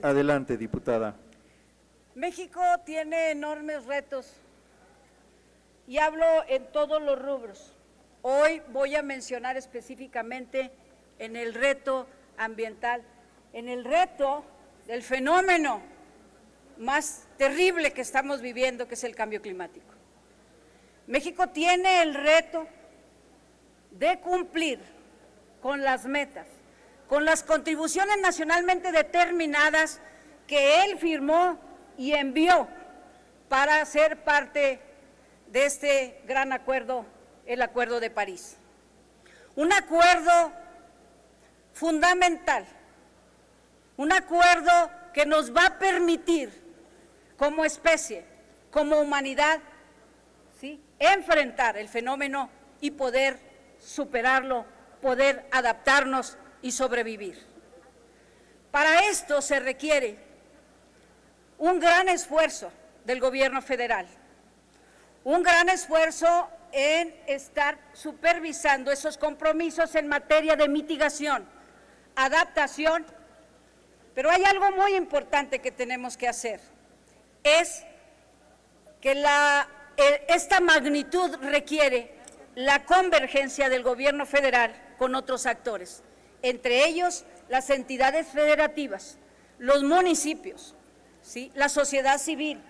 Adelante, diputada. México tiene enormes retos y hablo en todos los rubros. Hoy voy a mencionar específicamente en el reto ambiental, en el reto del fenómeno más terrible que estamos viviendo, que es el cambio climático. México tiene el reto de cumplir con las metas, con las contribuciones nacionalmente determinadas que él firmó y envió para ser parte de este gran acuerdo, el Acuerdo de París. Un acuerdo fundamental, un acuerdo que nos va a permitir como especie, como humanidad, ¿sí?, enfrentar el fenómeno y poder superarlo, poder adaptarnos y sobrevivir. Para esto se requiere un gran esfuerzo del gobierno federal, un gran esfuerzo en estar supervisando esos compromisos en materia de mitigación, adaptación, pero hay algo muy importante que tenemos que hacer, es que esta magnitud requiere la convergencia del gobierno federal con otros actores, entre ellos las entidades federativas, los municipios, ¿sí?, la sociedad civil,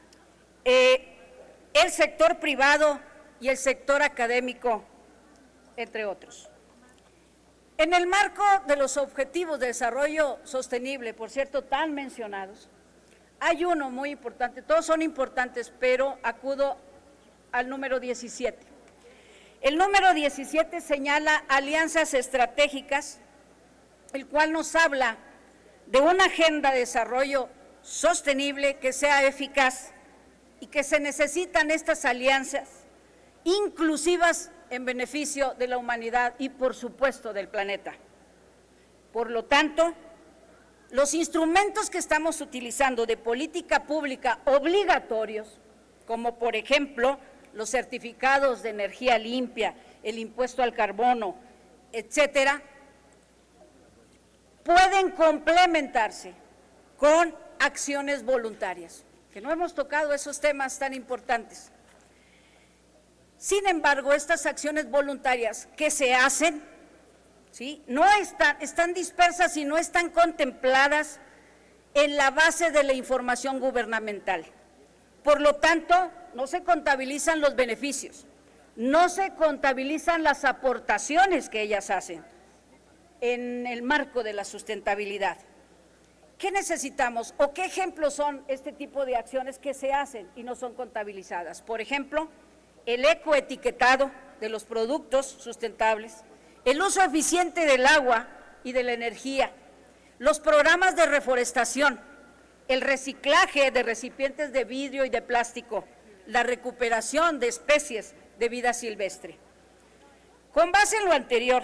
el sector privado y el sector académico, entre otros. En el marco de los Objetivos de Desarrollo Sostenible, por cierto, tan mencionados, hay uno muy importante, todos son importantes, pero acudo al número 17. El número 17 señala alianzas estratégicas, el cual nos habla de una agenda de desarrollo sostenible que sea eficaz y que se necesitan estas alianzas inclusivas en beneficio de la humanidad y, por supuesto, del planeta. Por lo tanto, los instrumentos que estamos utilizando de política pública obligatorios, como por ejemplo los certificados de energía limpia, el impuesto al carbono, etcétera, pueden complementarse con acciones voluntarias, que no hemos tocado esos temas tan importantes. Sin embargo, estas acciones voluntarias que se hacen, ¿sí?, no están dispersas y no están contempladas en la base de la información gubernamental. Por lo tanto, no se contabilizan los beneficios, no se contabilizan las aportaciones que ellas hacen en el marco de la sustentabilidad. ¿Qué necesitamos o qué ejemplos son este tipo de acciones que se hacen y no son contabilizadas? Por ejemplo, el ecoetiquetado de los productos sustentables, el uso eficiente del agua y de la energía, los programas de reforestación, el reciclaje de recipientes de vidrio y de plástico, la recuperación de especies de vida silvestre. Con base en lo anterior,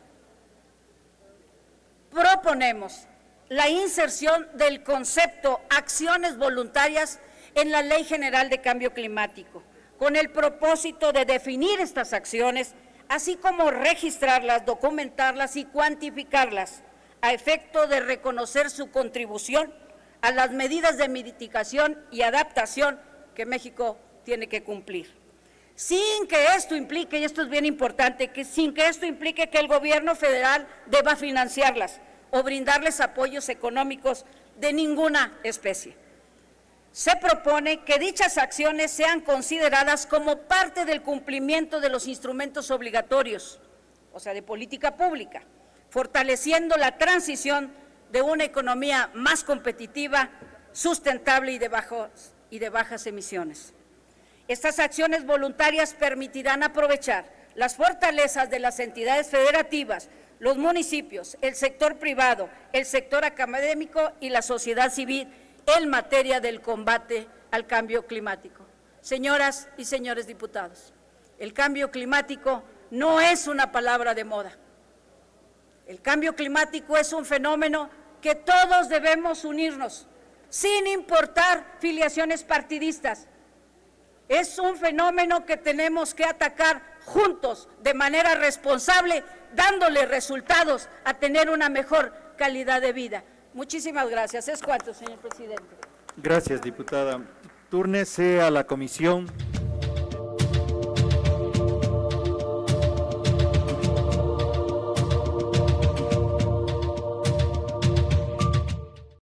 proponemos la inserción del concepto acciones voluntarias en la Ley General de Cambio Climático, con el propósito de definir estas acciones, así como registrarlas, documentarlas y cuantificarlas, a efecto de reconocer su contribución a las medidas de mitigación y adaptación que México tiene que cumplir. Sin que esto implique, y esto es bien importante, sin que esto implique que el gobierno federal deba financiarlas o brindarles apoyos económicos de ninguna especie. Se propone que dichas acciones sean consideradas como parte del cumplimiento de los instrumentos obligatorios, o sea, de política pública, fortaleciendo la transición de una economía más competitiva, sustentable y de bajas emisiones. Estas acciones voluntarias permitirán aprovechar las fortalezas de las entidades federativas, los municipios, el sector privado, el sector académico y la sociedad civil en materia del combate al cambio climático. Señoras y señores diputados, el cambio climático no es una palabra de moda. El cambio climático es un fenómeno que todos debemos unirnos, sin importar filiaciones partidistas. Es un fenómeno que tenemos que atacar juntos, de manera responsable, dándole resultados a tener una mejor calidad de vida. Muchísimas gracias. Es cuanto, señor presidente. Gracias, diputada. Túrnese a la comisión